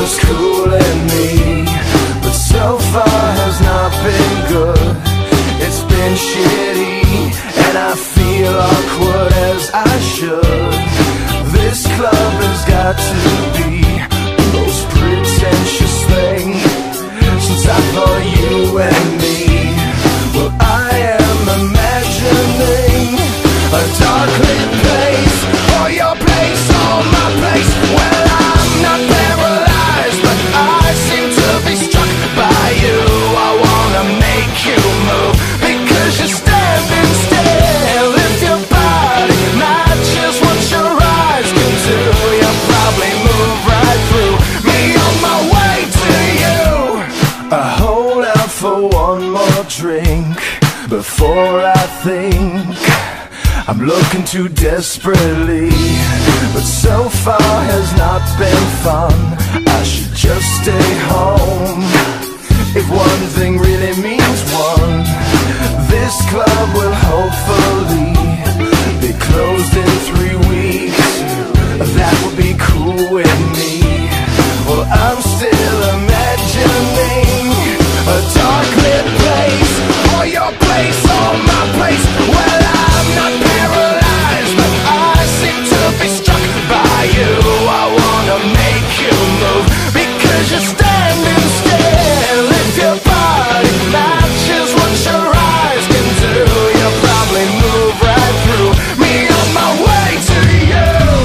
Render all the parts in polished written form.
was cool in me, but so far has not been good. It's been shitty, and I feel awkward as I should. This club has got to be the most pretentious thing since I thought you and me. Well, I am imagining a dark lit place, or your place, or my place. Well, I'm not paralyzed, but I seem to be struck by you. I wanna make you move, because you're standing still. If your body matches what your eyes can do, you'll probably move right through me on my way to you. I hold out for one more drink before I think I'm looking too desperately, but so far has not been fun. I should just stay home. If one thing really means one, this club will hopefully be closed in 3 weeks. That would be cool with me. Well, I'm still imagining a dark lit place, or your place, or my place. Well, I'm not paralyzed, but I seem to be struck by you. I wanna make you move, because you're standing still. If your body matches what your eyes can do, you'll probably move right through me on my way to you.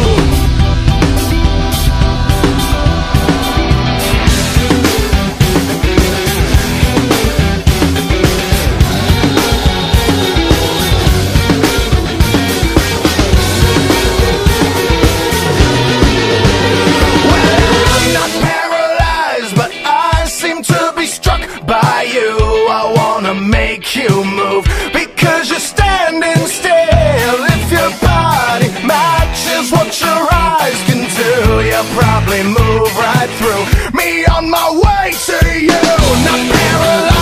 Make you move, because you're standing still. If your body matches what your eyes can do, you'll probably move right through me on my way to you. Not paralyzed.